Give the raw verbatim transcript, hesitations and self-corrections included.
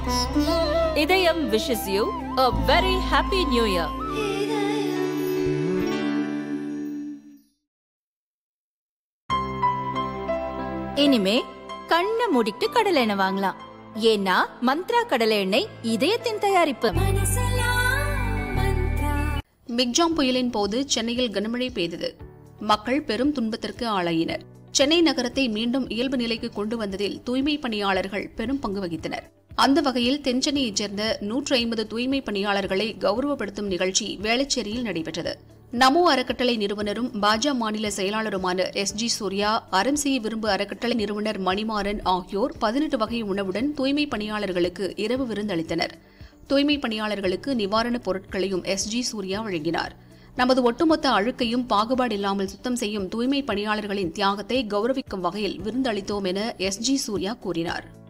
இதயம் wishes you a very happy new year. இனிமே கண்ணை மூடிட்டு கடலை எண்ணெய் வாங்கலாம். ஏன்னா மந்த்ரா கடலை எண்ணெய் இதயத்தின் தயாரிப்பு. மிக்ஜாம் புயலின் போது சென்னையில் கனமழை பெய்தது. மக்கள் பெரும் துன்பத்திற்கு ஆளாயினர். சென்னை நகரத்தை மீண்டும் இயல்பு நிலைக்கு கொண்டு வந்ததில் தூய்மை பணியாளர்கள் பெரும் பங்கு வகித்தனர். அந்த வகையில் தென்சென்னையைச் சேர்ந்த நூற்று ஐம்பது தூய்மை பணியாளர்களை கௌரவப்படுத்தும் நிகழ்ச்சி வேளச்சேரியில் நடைபெற்றது. நமோ அறக்கட்டளை நிறுவனரும் பாஜ மாநில செயலாளருமான எஸ் ஜி சூர்யா, அறம் செய்ய விரும்பு அறக்கட்டளை நிறுவனர் மணிமாறன் ஆகியோர் பதினெட்டு வகை உணவுடன் தூய்மை பணியாளர்களுக்கு இரவு விருந்தளித்தனர். தூய்மை பணியாளர்களுக்கு நிவாரணப் பொருட்களையும் எஸ் ஜி சூர்யா வழங்கினார். நமது ஒட்டுமொத்த அழுக்கையும் பாகுபாடில்லாமல் சுத்தம் செய்யும் தூய்மை பணியாளர்களின் தியாகத்தை கௌரவிக்கும் வகையில் விருந்தளித்தோம் என எஸ் ஜி சூர்யா கூறினார்.